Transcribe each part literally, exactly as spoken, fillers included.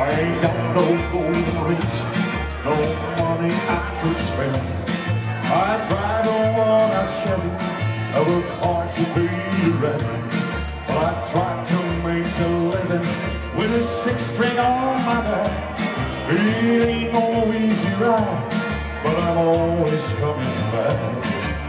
I ain't got no golden rings, no money I could spend. I drive a worn-out Chevy, I work hard to pay the rent. But I try to make a living with a six-string on my back. It ain't no easy ride, but I'm always coming back.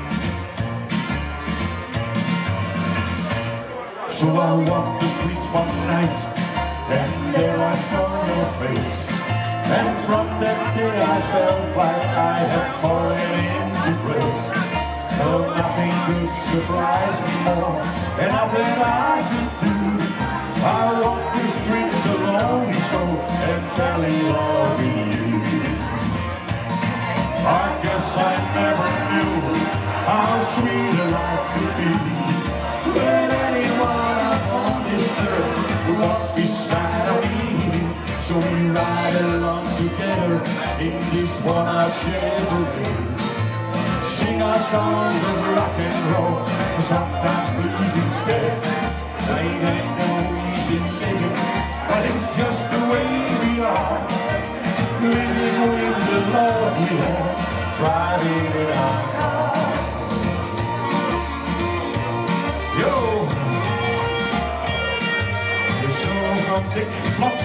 So I walked the streets one night, and there I saw your face. And from that day I felt like I had fallen into grace. No, nothing could surprise me more, and nothing I could do. I walked the streets alone, so, and fell in love with you. I guess I never knew how sweet a life could be, when anyone upon this earth would walk beside of me. So we ride along together in this one-eyed Chevrolet, sing our songs of rock and roll, sometimes blues instead. It ain't no easy living, but it's just the way we are, living with the love we have, driving in our car. Yo! It's all from Dick Plot.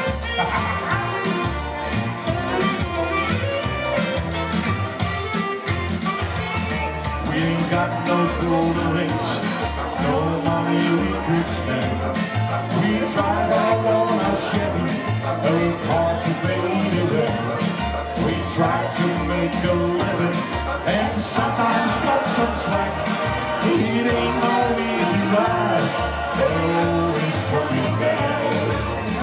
We ain't got no golden rings, no money we could spend. We drive our own Chevy, work hard to pay the rent. We try to make a living, and sometimes got some slack. It ain't no easy ride, but always coming back.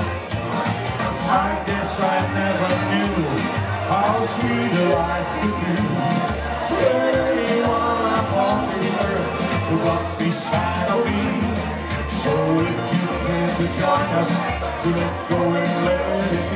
I guess I never knew how sweet a life could be, when anyone upon this earth would walk beside of me. So if you care to join us, to let go and let it